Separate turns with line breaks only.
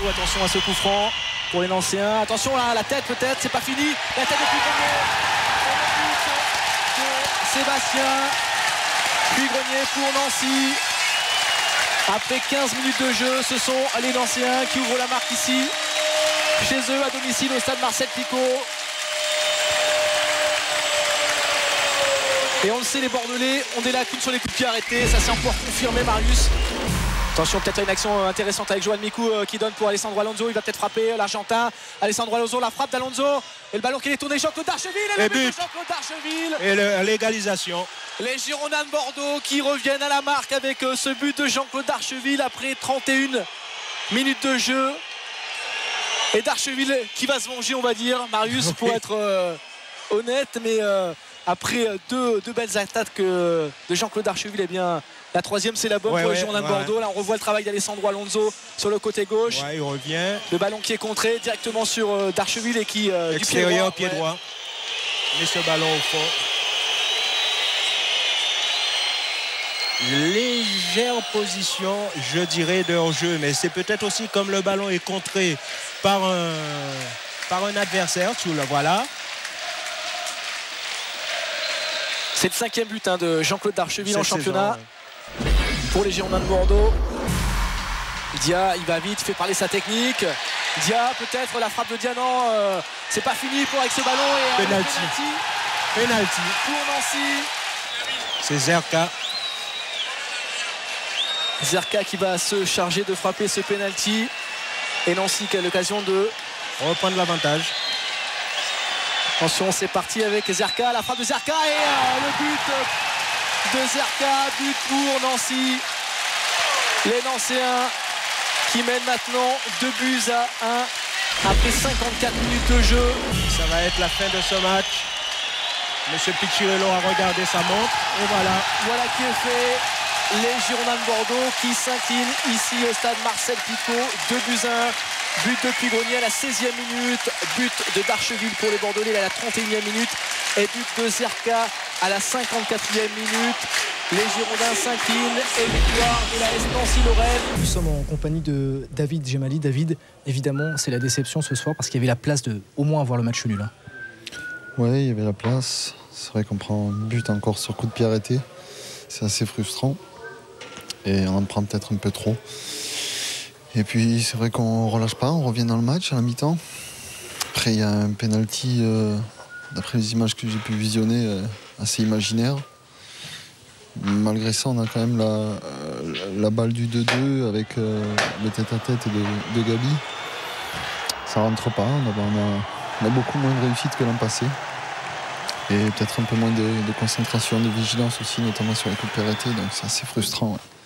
Bordeaux. Attention à ce coup franc pour les Nancéens. Attention à la tête peut-être, c'est pas fini. La tête de Puy-Grenier. Sébastien Puy-Grenier pour Nancy. Après 15 minutes de jeu, ce sont les Nancéens qui ouvrent la marque ici, chez eux, à domicile, au stade Marcel Picot. Et on le sait, les Bordelais ont des lacunes sur les coups de pied arrêtés. Ça s'est encore confirmé, Marius. Attention, peut-être une action intéressante avec Joan Mikou qui donne pour Alessandro Alonso. Il va peut-être frapper l'Argentin. Alessandro Alonso, la frappe d'Alonso. Et le ballon qui est tourné, Jean-Claude Darcheville. Et le but de Jean-Claude Darcheville.
Et l'égalisation.
Les Girondins de Bordeaux qui reviennent à la marque avec ce but de Jean-Claude Darcheville après 31 minutes de jeu. Et Darcheville qui va se venger, on va dire, Marius, pour être honnête. Mais après deux belles attaques de Jean-Claude Darcheville, eh bien, la troisième, c'est la bonne pour les Girondins de Bordeaux. Là, on revoit le travail d'Alessandro Alonso sur le côté gauche.
Ouais, il revient.
Le ballon qui est contré directement sur Darcheville et qui
extérieur, pied droit. Met ce ballon au fond. Légère position, je dirais, de hors-jeu, mais c'est peut-être aussi comme le ballon est contré par un adversaire. Tu le voilà.
C'est le 5e but de Jean-Claude Darcheville en championnat pour les Girondins de Bordeaux. Dia, il va vite, il fait parler sa technique. Dia, peut-être la frappe de Dia, non, c'est pas fini pour avec ce ballon. Et
Penalty
pour Nancy.
C'est Zerka.
Zerka qui va se charger de frapper ce penalty. Et Nancy qui a l'occasion de
reprendre l'avantage.
Attention, c'est parti avec Zerka, la frappe de Zerka et le but de Zerka, but pour Nancy. Les Nancéens qui mènent maintenant 2-1 après 54 minutes de jeu.
Ça va être la fin de ce match. Monsieur Piccirillo a regardé sa montre et
voilà qui est fait. Les Girondins de Bordeaux qui s'inclinent ici au stade Marcel Picot, 2-1. But de Puy-Grenier à la 16e minute, but de Darcheville pour les Bordelais à la 31e minute et but de Zerka à la 54e minute. Les Girondins s'inclinent et victoire de la S Nancy-Lorraine.
Nous sommes en compagnie de David Gemali. David, évidemment, c'est la déception ce soir parce qu'il y avait la place de au moins avoir le match nul.
Oui, il y avait la place. C'est vrai qu'on prend un but encore sur coup de pied arrêté. C'est assez frustrant. Et on en prend peut-être un peu trop. Et puis c'est vrai qu'on ne relâche pas, on revient dans le match à la mi-temps. Après il y a un penalty, d'après les images que j'ai pu visionner, assez imaginaire. Malgré ça, on a quand même la balle du 2-2 avec le tête-à-tête de Gabi. Ça rentre pas, on a beaucoup moins de réussite que l'an passé. Et peut-être un peu moins de concentration, de vigilance aussi, notamment sur les coups de pied arrêtés, donc c'est assez frustrant. Ouais.